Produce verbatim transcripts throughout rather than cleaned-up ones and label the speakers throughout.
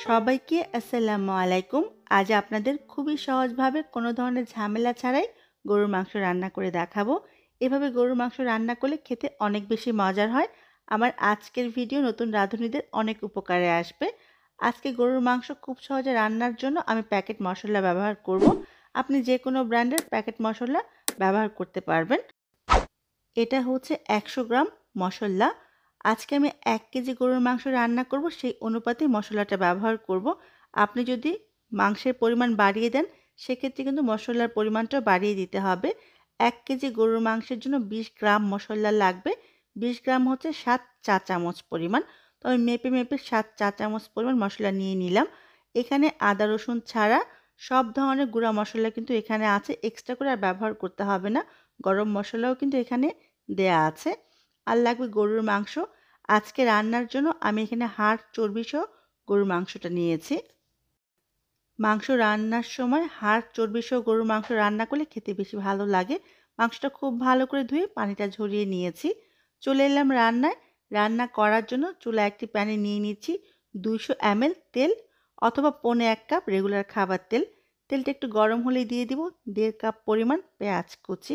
Speaker 1: সবাইকে আসসালামু আলাইকুম। আজ আপনাদের খুবই সহজভাবে কোনো ধরনের ঝামেলা ছাড়াই গরুর মাংস রান্না করে দেখাবো। এভাবে গরুর মাংস রান্না করলে খেতে অনেক বেশি মজার হয়। আমার আজকের ভিডিও নতুন রাঁধুনিদের অনেক উপকারে আসবে। আজকে গরুর মাংস খুব সহজে রান্নার জন্য আমি প্যাকেট মশলা ব্যবহার করব। আপনি যে কোনো ব্র্যান্ডের প্যাকেট মশলা ব্যবহার করতে পারবেন। এটা হচ্ছে একশো গ্রাম মশলা। আজকে আমি এক কেজি গরুর মাংস রান্না করব, সেই অনুপাতে মশলাটা ব্যবহার করব। আপনি যদি মাংসের পরিমাণ বাড়িয়ে দেন সেক্ষেত্রে কিন্তু মশলার পরিমাণটাও বাড়িয়ে দিতে হবে। এক কেজি গরুর মাংসের জন্য বিশ গ্রাম মশলা লাগবে। বিশ গ্রাম হচ্ছে সাত চা চামচ পরিমাণ। তো আমি মেপে মেপে সাত চা চামচ পরিমাণ মশলা নিয়ে নিলাম। এখানে আদা রসুন ছাড়া সব ধরনের গুঁড়া মশলা কিন্তু এখানে আছে, এক্সট্রা করে আর ব্যবহার করতে হবে না। গরম মশলাও কিন্তু এখানে দেয়া আছে। আর লাগবে গরুর মাংস। আজকে রান্নার জন্য আমি এখানে হাড় চর্বি সহ গরুর মাংসটা নিয়েছি। মাংস রান্নার সময় হাড় চর্বি সহ গরুর মাংস রান্না করলে খেতে বেশি ভালো লাগে। মাংসটা খুব ভালো করে ধুয়ে পানিটা ঝরিয়ে নিয়েছি। চলে এলাম রান্নায়। রান্না করার জন্য চুলা একটি প্যানে নিয়ে নিচ্ছি দুইশো এমএল তেল অথবা পৌনে এক কাপ রেগুলার খাবার তেল। তেলটা একটু গরম হলেই দিয়ে দিব দেড় কাপ পরিমাণ পেঁয়াজ কুচি।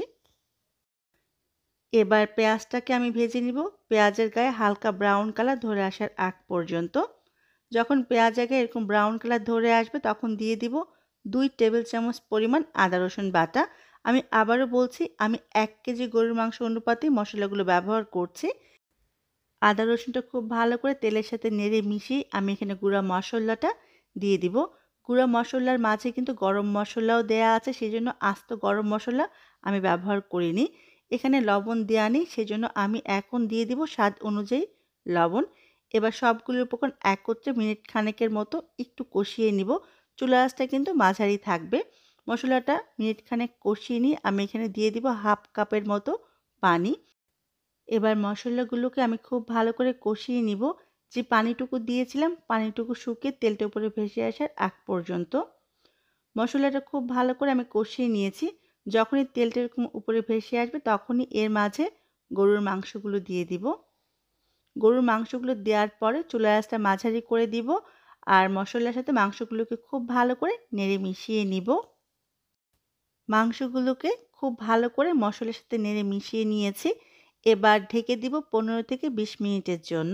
Speaker 1: এবার পেঁয়াজটাকে আমি ভেজে নিব পেঁয়াজের গায়ে হালকা ব্রাউন কালার ধরে আসার আগ পর্যন্ত। যখন পেঁয়াজের গায়ে এরকম ব্রাউন কালার ধরে আসবে তখন দিয়ে দিব দুই টেবিল চামচ পরিমাণ আদা রসুন বাটা। আমি আবারও বলছি, আমি এক কেজি গরুর মাংস অনুপাতে মশলাগুলো ব্যবহার করছি। আদা রসুনটা খুব ভালো করে তেলের সাথে নেড়ে মিশিয়ে আমি এখানে গুঁড়া মশলাটা দিয়ে দিব। গুঁড়া মশলার মাঝে কিন্তু গরম মশলাও দেয়া আছে, সেই জন্য আস্ত গরম মশলা আমি ব্যবহার করিনি। এখানে লবণ দেওয়া নেই, সেজন্য আমি এখন দিয়ে দিব স্বাদ অনুযায়ী লবণ। এবার সবগুলো উপকরণ একত্রে মিনিট খানেকের মতো একটু কষিয়ে নিব। চুলা আঁচটা কিন্তু মাঝারি থাকবে। মশলাটা মিনিট খানেক কষিয়ে নিয়ে আমি এখানে দিয়ে দিব হাফ কাপের মতো পানি। এবার মশলাগুলোকে আমি খুব ভালো করে কষিয়ে নিব। যে পানিটুকু দিয়েছিলাম পানিটুকু শুকিয়ে তেলটা উপরে ভেসে আসার আগ পর্যন্ত মশলাটা খুব ভালো করে আমি কষিয়ে নিয়েছি। যখনই তেলটা এরকম উপরে ভেসে আসবে তখনই এর মাঝে গরুর মাংসগুলো দিয়ে দিব। গরুর মাংসগুলো দেওয়ার পরে চুলার আঁচটা মাঝারি করে দিব আর মশলার সাথে মাংসগুলোকে খুব ভালো করে নেড়ে মিশিয়ে নিব। মাংসগুলোকে খুব ভালো করে মশলার সাথে নেড়ে মিশিয়ে নিয়েছি। এবার ঢেকে দিব পনেরো থেকে বিশ মিনিটের জন্য।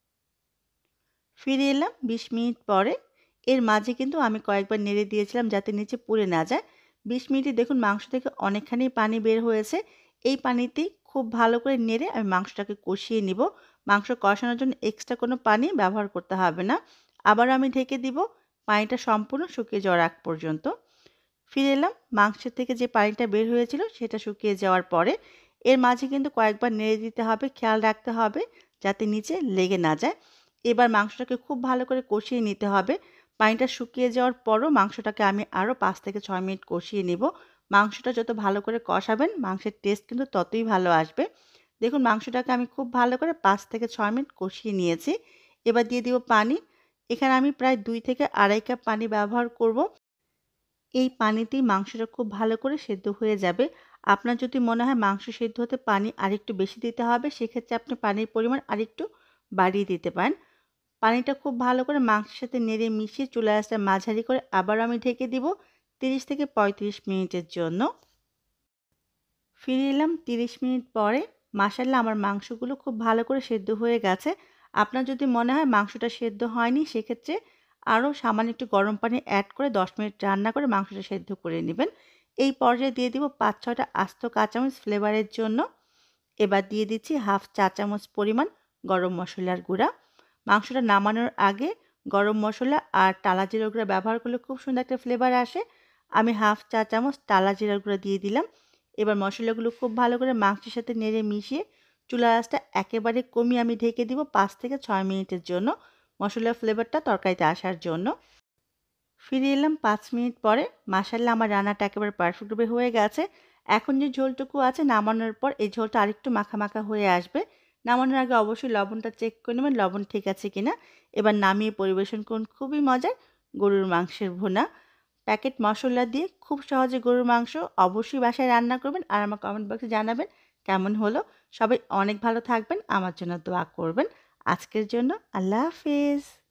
Speaker 1: ফিরে এলাম বিশ মিনিট পরে। এর মাঝে কিন্তু আমি কয়েকবার নেড়ে দিয়েছিলাম যাতে নিচে পুড়ে না যায়। বিশ মিনিটে দেখুন মাংস থেকে অনেকখানি পানি বের হয়েছে। এই পানিতেই খুব ভালো করে নেড়ে আমি মাংসটাকে কষিয়ে নিব। মাংস কষানোর জন্য এক্সট্রা কোনো পানি ব্যবহার করতে হবে না। আবার আমি ঢেকে দিব পানিটা সম্পূর্ণ শুকিয়ে যাওয়ার আগ পর্যন্ত। ফিরে এলাম মাংসের থেকে যে পানিটা বের হয়েছিল সেটা শুকিয়ে যাওয়ার পরে। এর মাঝে কিন্তু কয়েকবার নেড়ে দিতে হবে, খেয়াল রাখতে হবে যাতে নিচে লেগে না যায়। এবার মাংসটাকে খুব ভালো করে কষিয়ে নিতে হবে। পানিটা শুকিয়ে যাওয়ার পরও মাংসটাকে আমি আরও পাঁচ থেকে ছয় মিনিট কষিয়ে নেব। মাংসটা যত ভালো করে কষাবেন মাংসের টেস্ট কিন্তু ততই ভালো আসবে। দেখুন মাংসটাকে আমি খুব ভালো করে পাঁচ থেকে ছয় মিনিট কষিয়ে নিয়েছি। এবার দিয়ে দিব পানি। এখানে আমি প্রায় দুই থেকে আড়াই কাপ পানি ব্যবহার করব। এই পানিতেই মাংসটা খুব ভালো করে সেদ্ধ হয়ে যাবে। আপনার যদি মনে হয় মাংস সেদ্ধ হতে পানি আরেকটু বেশি দিতে হবে সেক্ষেত্রে আপনি পানির পরিমাণ আরেকটু বাড়িয়ে দিতে পারেন। পানিটা খুব ভালো করে মাংসের সাথে নেড়ে মিশিয়ে চুলার আঁচটা মাঝারি করে আবার আমি ঢেকে দিব তিরিশ থেকে পঁয়ত্রিশ মিনিটের জন্য। ফিরে এলাম তিরিশ মিনিট পরে। মাশাআল্লাহ আমার মাংসগুলো খুব ভালো করে সেদ্ধ হয়ে গেছে। আপনার যদি মনে হয় মাংসটা সেদ্ধ হয়নি সেক্ষেত্রে আরও সামান্য একটু গরম পানি অ্যাড করে দশ মিনিট রান্না করে মাংসটা সেদ্ধ করে নেবেন। এই পর্যায়ে দিয়ে দিব পাঁচ ছয়টা আস্ত কাঁচামরিচ ফ্লেভারের জন্য। এবার দিয়ে দিচ্ছি হাফ চা চামচ পরিমাণ গরম মশলার গুঁড়া। মাংসটা নামানোর আগে গরম মশলা আর টালা জিরার গুঁড়া ব্যবহার করলে খুব সুন্দর একটা ফ্লেভার আসে। আমি হাফ চা চামচ টালা জিরার গুঁড়া দিয়ে দিলাম। এবার মশলাগুলো খুব ভালো করে মাংসের সাথে নেড়ে মিশিয়ে চুলার আঁচটা একেবারে কমিয়ে আমি ঢেকে দিব পাঁচ থেকে ছয় মিনিটের জন্য মশলার ফ্লেভারটা তরকারিতে আসার জন্য। ফিরে এলাম পাঁচ মিনিট পরে। মাশাআল্লাহ আমার রান্নাটা একেবারে পারফেক্টভাবে হয়ে গেছে। এখন যে ঝোলটুকু আছে নামানোর পর এই ঝোলটা আরেকটু মাখা মাখা হয়ে আসবে। নামানোর আগে অবশ্যই লবণটা চেক করে নেবেন লবণ ঠিক আছে কিনা। এবার নামিয়ে পরিবেশন করুন খুবই মজার গরুর মাংসের ভুনা। প্যাকেট মশলা দিয়ে খুব সহজে গরুর মাংস অবশ্যই বাসায় রান্না করবেন আর আমার কমেন্ট বক্সে জানাবেন কেমন হলো। সবাই অনেক ভালো থাকবেন, আমার জন্য দোয়া করবেন। আজকের জন্য আল্লাহ হাফেজ।